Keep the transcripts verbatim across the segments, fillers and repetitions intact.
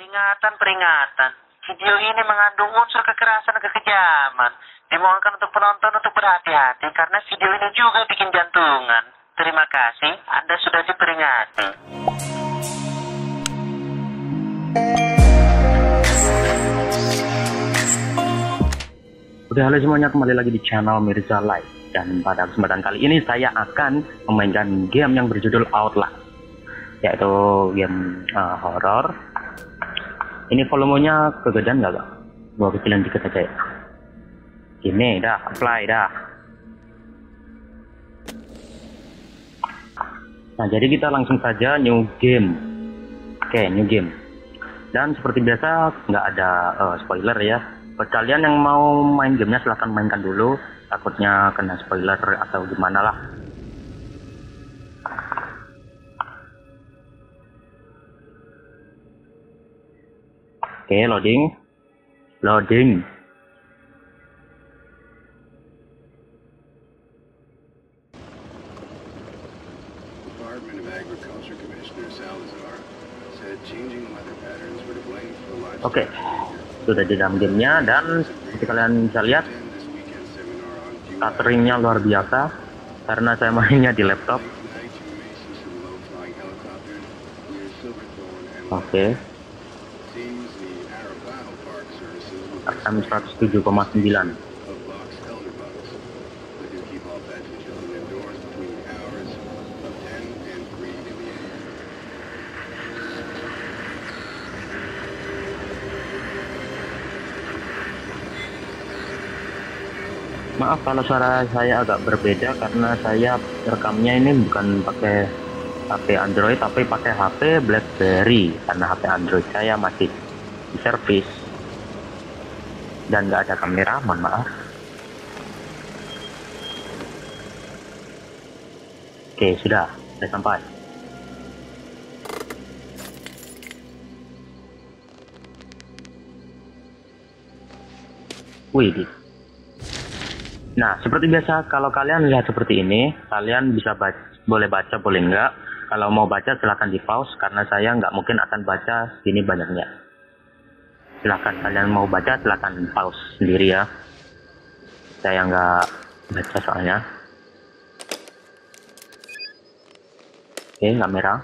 Peringatan, peringatan. Video ini mengandung unsur kekerasan dan kekejaman. Dimohonkan untuk penonton untuk berhati-hati karena video ini juga bikin jantungan. Terima kasih, Anda sudah diperingati. Oke, halo semuanya, kembali lagi di channel Mirza Live. Dan pada kesempatan kali ini saya akan memainkan game yang berjudul Outlast, yaitu game uh, horor. Ini volumenya kegedean nggak kak? Gua kecilin dikit aja ya. Gini dah, apply dah. Nah, jadi kita langsung saja new game. Oke, new game. Dan seperti biasa nggak ada uh, spoiler ya. Buat kalian yang mau main gamenya silahkan mainkan dulu. Takutnya kena spoiler atau gimana lah. Oke, loading. Loading. Department of Agriculture Commissioner Salazar said changing weather patterns were to blame for the livestock. Oke, sudah di dalam gamenya dan seperti kalian bisa lihat stuttering-nya luar biasa karena saya mainnya di laptop. Oke. M seratus tujuh koma sembilan. Maaf kalau suara saya agak berbeda karena saya rekamnya ini bukan pakai H P Android tapi pakai H P BlackBerry karena H P Android saya masih di servis dan nggak ada kamera, mohon maaf. Oke, sudah, sudah sampai. Wih. Nah, seperti biasa, kalau kalian lihat seperti ini, kalian bisa baca, boleh baca, boleh enggak. Kalau mau baca, silahkan di pause, karena saya nggak mungkin akan baca segini banyaknya. Silahkan, kalian mau baca, silahkan pause sendiri ya. Saya nggak baca soalnya. Oke, kamera.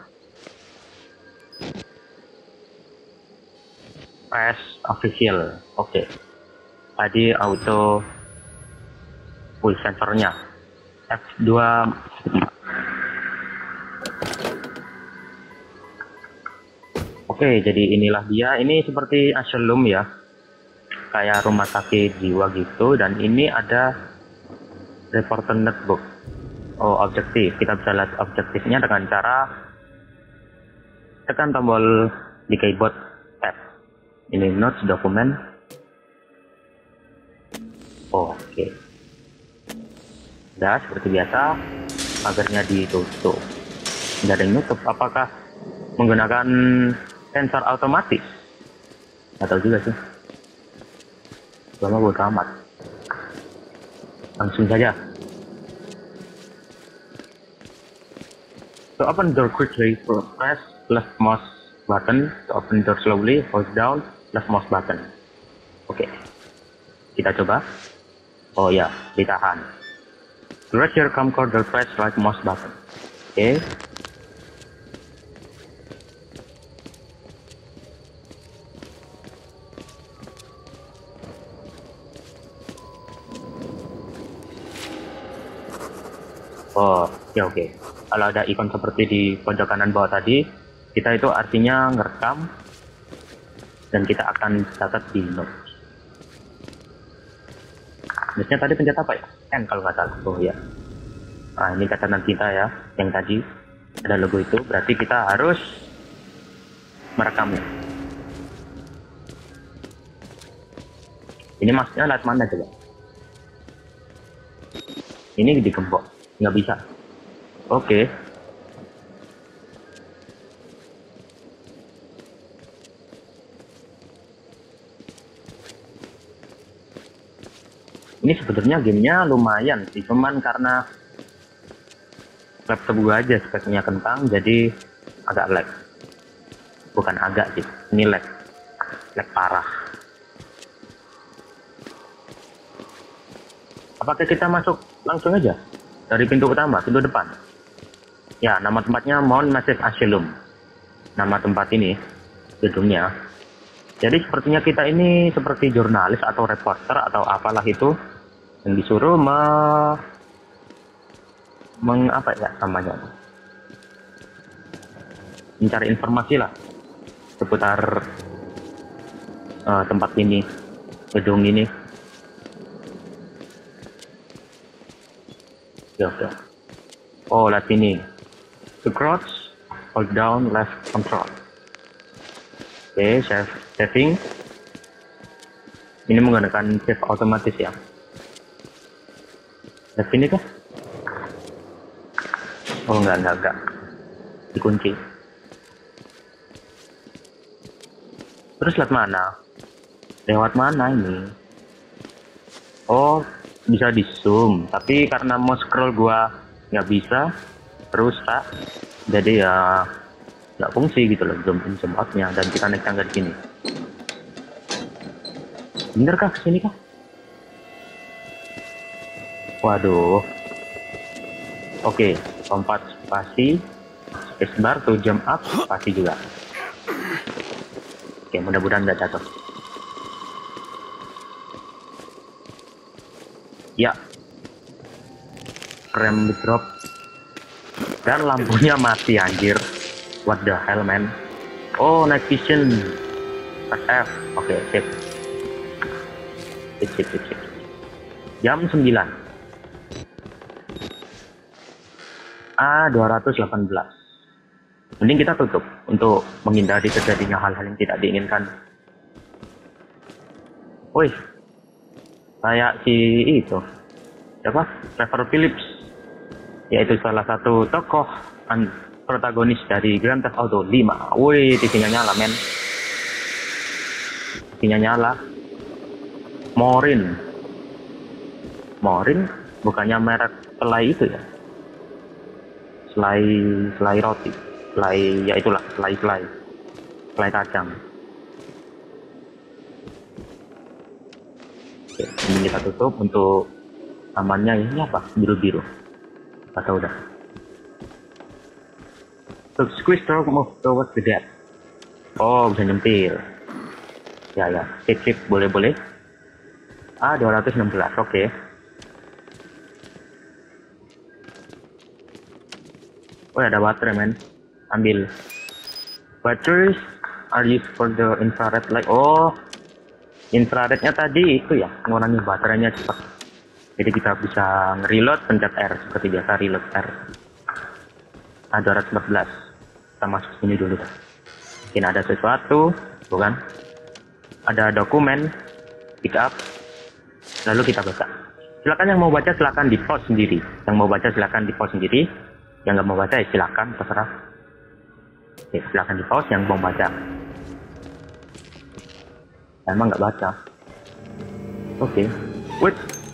Press official. Oke. Tadi auto. Wih, sensornya F dua. Oke, jadi inilah dia. Ini seperti asylum ya, kayak rumah sakit jiwa gitu. Dan ini ada reporter notebook. Oh, objektif. Kita bisa lihat objektifnya dengan cara tekan tombol di keyboard tab. Ini notes, dokumen. Oh, oke okay. Udah seperti biasa, pagarnya ditutup. Nggak ada yang nutup. Apakah menggunakan sensor otomatis? Nggak tahu juga sih. Lama bodo amat. Langsung saja. To open door quickly, press left mouse button. To open door slowly, hold down left mouse button. Oke. Okay. Kita coba. Oh ya, ditahan. To raise your camcorder, press right mouse button. Oke. Okay. Oh, ya oke. Okay. Kalau ada ikon seperti di pojok kanan bawah tadi, kita itu artinya ngerekam dan kita akan catat di notes. Biasanya tadi pencet apa ya? N kalau nggak salah. Oh ya. Nah, ini catatan kita ya. Yang tadi ada logo itu. Berarti kita harus merekamnya. Ini maksudnya lihat mana coba? Ini digembok. Nggak bisa. Oke. Okay. Ini sebenarnya gamenya lumayan sih, cuman karena laptop gua aja speknya kentang, jadi agak lag. Bukan agak sih, ini lag. lag parah. Apakah kita masuk langsung aja dari pintu utama, pintu depan? Ya, nama tempatnya Mount Massive Asylum. Nama tempat ini, gedungnya. Jadi sepertinya kita ini seperti jurnalis atau reporter atau apalah itu yang disuruh me meng apa ya namanya, mencari informasi lah seputar uh, tempat ini, gedung ini. Ya, ya. Oh, lihat ini. To crouch, hold down left control. Oke, okay, save, saving. Ini menggunakan save otomatis ya. Save ini kah? Oh, enggak, enggak, enggak. Dikunci. Terus lewat mana? Lewat mana ini? Oh, bisa di zoom. Tapi karena mau scroll gua nggak bisa, rusak. Jadi ya nggak fungsi gitu loh zoom in zoom outnya. Dan kita naik tangga di sini. Bener kah kesini kah? Waduh. Oke, lompat spasi, spacebar to jump up, spasi juga. Oke, mudah-mudahan nggak jatuh. Ya, rem drop dan lampunya mati anjir. What the hell man? Oh, night vision. Press F. Oke, okay, sip. Sip, sip, sip, sip. Jam sembilan. A dua ratus delapan belas. Mending kita tutup untuk menghindari terjadinya hal-hal yang tidak diinginkan. Woi, kayak si itu siapa? Trevor Phillips, yaitu salah satu tokoh protagonis dari Grand Theft Auto lima. Woi, T V-nya nyala men. T V-nya nyala. Morin. Morin bukannya merek selai itu ya? Selai selai roti. Selai ya itulah, selai selai. Selai kacang. Oke, ini kita tutup untuk amannya. Ini apa? Biru-biru. Atau udah. So, squeeze to move towards the gap. Oh, bisa nyempil. Ya, ya. Sip, sip. Boleh-boleh. Ah, dua ratus enam belas. Oke. Okay. Oh, ada baterai, men. Ambil. Batteries are used for the infrared light. Oh, infrarednya tadi itu ya, mengurangi baterainya cepat. Jadi kita bisa nge-reload, pencet R seperti biasa, reload R. Ah, dua ratus empat belas. Kita masuk sini dulu. Mungkin ada sesuatu, bukan? Ada dokumen, pick up, lalu kita baca. Silakan yang mau baca silakan di pause sendiri. Yang mau baca silakan di pause sendiri. Yang nggak mau baca ya silakan, terserah. Oke, silakan di pause yang mau baca. Emang nggak baca. Oke, wait.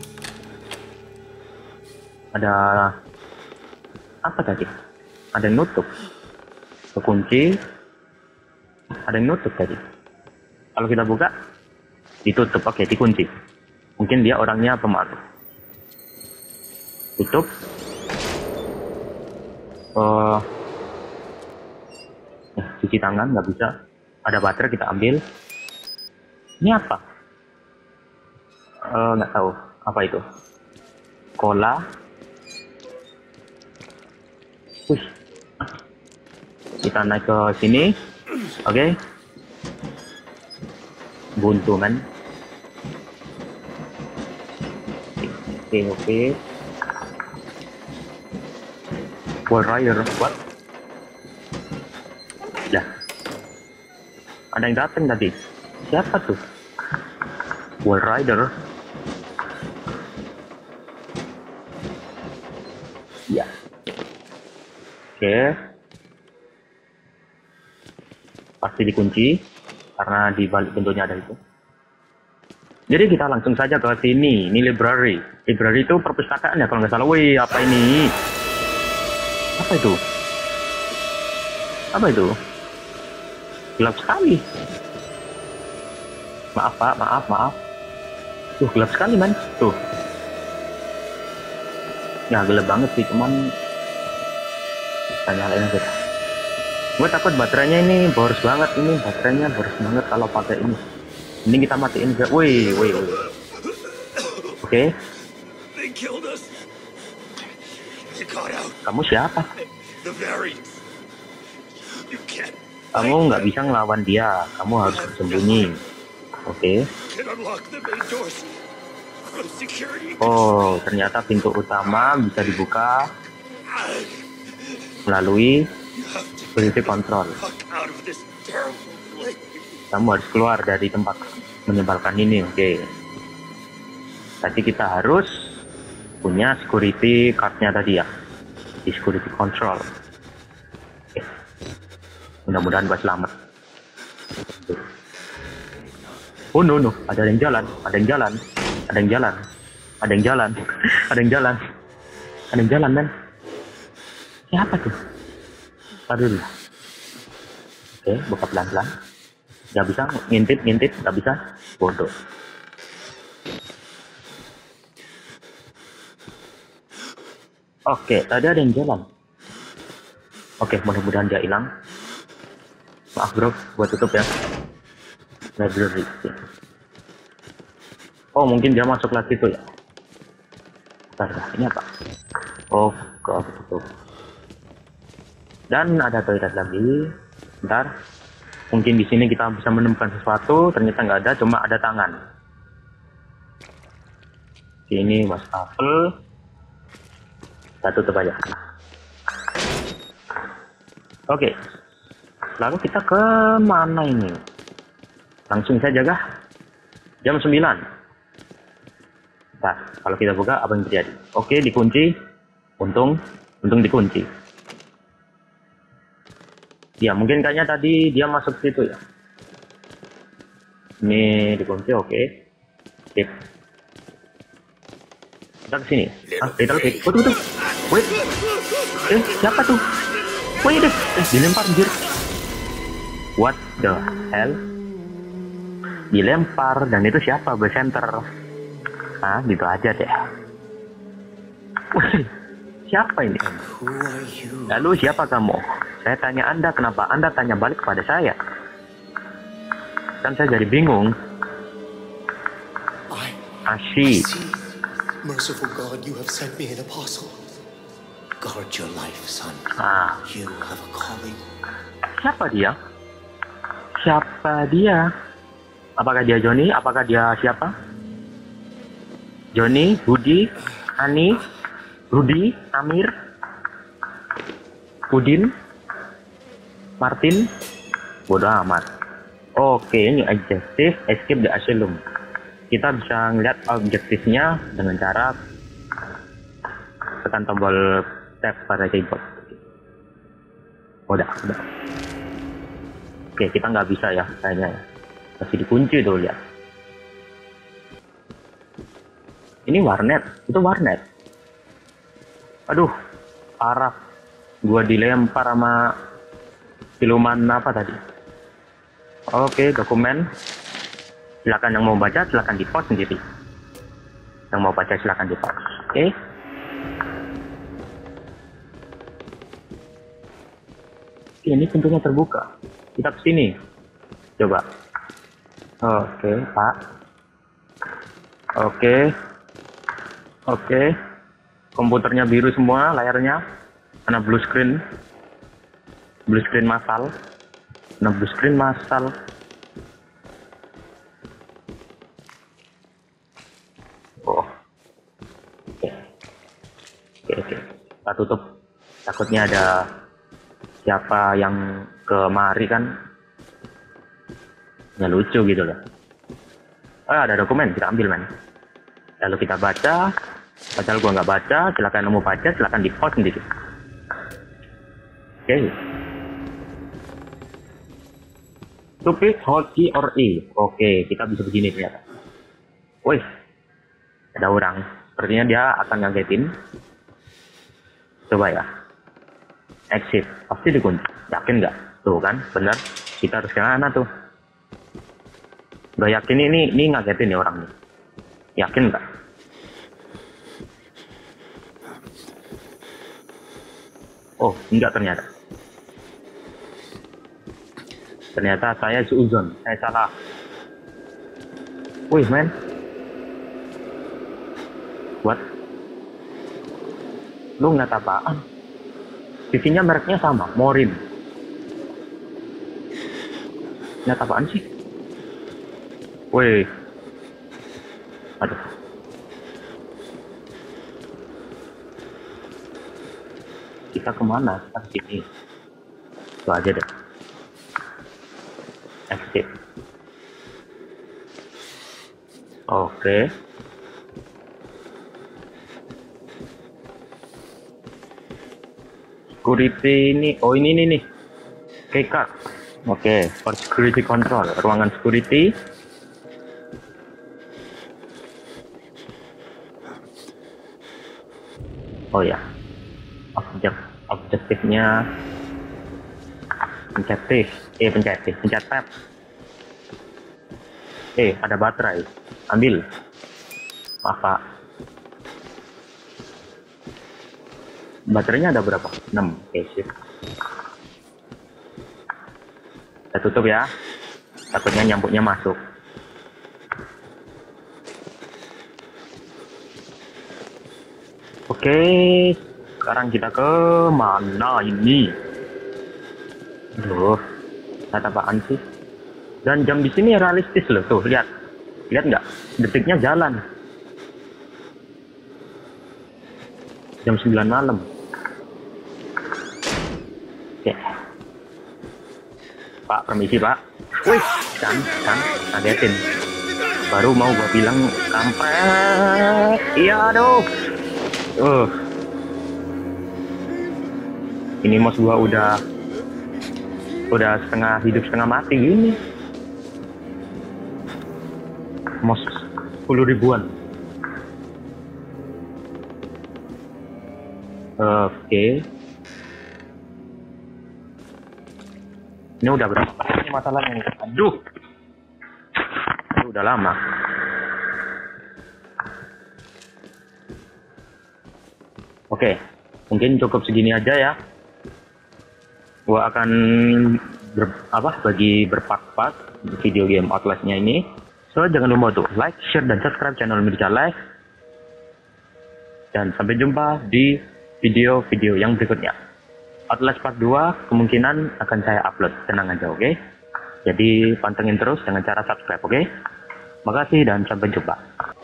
Ada apa tadi? Ada yang nutup. Kekunci. Ada yang nutup tadi. Kalau kita buka, ditutup. Oke, dikunci. Mungkin dia orangnya pemalu. Tutup. Uh, eh, cuci tangan nggak bisa. Ada baterai kita ambil. Ini apa? Uh, nggak tahu. Apa itu? Cola. Wih. Kita naik ke sini. Oke. Okay. Buntu kan. Oke, okay, oke. Okay. Wall rider, what? Ya. Ada yang datang tadi. Siapa tuh? Wall rider. Ya. Oke. Okay. Pasti dikunci karena di balik pintunya ada itu. Jadi kita langsung saja ke sini. Ini library. Library itu perpustakaan ya kalau nggak salah. Wih, apa ini? Apa itu? Apa itu? Gelap sekali. Maaf Pak, maaf, maaf. Tuh gelap sekali man. Tuh. Ya gelap banget sih, cuman tanya lain aja. Gue takut baterainya ini boros banget, ini baterainya boros banget kalau pakai ini. Ini kita matiin aja. Woi, woi, woi. Oke. Kamu siapa? Kamu nggak bisa ngelawan dia. Kamu harus bersembunyi. Oke. Oh, ternyata pintu utama bisa dibuka melalui security control. Kamu harus keluar dari tempat menyebalkan ini. Oke. Tadi kita harus punya security cardnya tadi ya, di security control. Oke. Mudah-mudahan gue selamat. Oh no no, ada yang jalan, ada yang jalan, ada yang jalan, ada yang jalan, ada yang jalan, ada yang jalan men. Siapa tuh? Tadi dulu. Oke, buka pelan-pelan. Gak bisa ngintip, ngintip, gak bisa. Bodoh. Oke, tadi ada yang jalan. Oke, mudah-mudahan dia hilang. Maaf bro, gua tutup ya. Library. Oh, mungkin dia masuk lagi tuh ya. Bentar, ini apa? Oh, kok tutup. Dan ada toilet lagi. Bentar. Mungkin di sini kita bisa menemukan sesuatu. Ternyata nggak ada, cuma ada tangan. Ini wastafel. Kita tutup aja. Oke. Lalu kita ke mana ini? Langsung saja kah? Jam sembilan. Nah, kalau kita buka apa yang terjadi? Oke, dikunci. Untung, untung dikunci. Ya, mungkin kayaknya tadi dia masuk situ ya. Ini dikunci, oke. Sip. Kita ke sini. Ah, little bit. Waduh, waduh. Wait. Eh, siapa tuh? Wait, deh. Eh, dilempar anjir. What the hell? Dilempar, dan itu siapa? Besenter. Ah, gitu aja deh. Wih, siapa ini? Lalu siapa kamu? Saya tanya Anda, kenapa Anda tanya balik kepada saya? Kan saya jadi bingung. Asyik. Merciful God, you have sent me an apostle. Guard your life, son. Ah. You have a calling. Siapa dia? Siapa dia? Apakah dia Johnny? Apakah dia siapa? Johnny, Budi, Ani, Rudi, Amir, Udin, Martin, bodoh amat. Oke, ini objektif escape the asylum. Kita bisa ngeliat objektifnya dengan cara tekan tombol tab pada keyboard. Udah, udah. Oke, kita nggak bisa ya kayaknya ya. Masih dikunci tuh, lihat. Ini warnet, itu warnet. Aduh, parah. Gua dilempar sama siluman apa tadi. Oke, dokumen. Silakan yang mau baca, silakan di post sendiri. Yang mau baca silakan di post. Oke. Ini pintunya terbuka. Kita ke sini. Coba. Oke, Pak. Oke. Oke. Komputernya biru semua, layarnya. Karena blue screen. Blue screen massal. Karena blue screen massal. Oh. Oke. Oke, oke. Kita tutup. Takutnya ada siapa yang kemari kan. Nggak lucu gitu loh. Ah, ada dokumen, kita ambil man. Lalu kita baca. Padahal gua nggak baca, silakan mau baca, silakan di pause sendiri. Oke. Okay. Stupid, hold key or E. Oke, okay, kita bisa begini ternyata. Wih, ada orang. Sepertinya dia akan ngagetin. Coba ya. Exit, pasti dikunci. Yakin nggak? Tuh kan, benar. Kita harus ke mana tuh? Gak yakin ini, ini ngagetin nih orang nih. Yakin nggak? Oh, enggak ternyata. Ternyata saya seuzon, saya salah. Wih, men. What? Lu ngeliat apaan? T V-nya mereknya sama, Morin. Ngeliat apaan sih? Wih. Aduh. Kita kemana? Kita ke sini. Itu aja deh. Exit. Oke. Security ini, oh ini nih nih. Keycard. Oke, for security control, ruangan security. Oh ya. Objek objektifnya pencet T, eh pencet T, pencet tab. Eh, ada baterai. Ambil. Maaf, Pak. Baterainya ada berapa? enam. Oke, sip. Kita tutup ya. Takutnya nyambuknya masuk. Oke, sekarang kita ke mana ini? Loh, lihat apaan sih? Dan jam di sini realistis loh, tuh lihat, lihat nggak? Detiknya jalan. Jam sembilan malam. Oke. Pak, permisi Pak. Wih, kan, kan, kagetin. Baru mau gua bilang kampret. Iya aduh. Uh. Ini mos gua udah udah setengah hidup setengah mati gini. Mos sepuluh ribuan. Oke. Okay. Ini udah berapa ini masalahnya? Aduh. Ini udah lama. Oke, okay. Mungkin cukup segini aja ya. Gua akan ber, apa bagi berpart-part video game Outlast-nya ini. So jangan lupa tuh like, share dan subscribe channel Mirza Live. Dan sampai jumpa di video-video yang berikutnya. Outlast Part dua kemungkinan akan saya upload, tenang aja, oke? Okay? Jadi pantengin terus dengan cara subscribe, oke? Okay? Makasih dan sampai jumpa.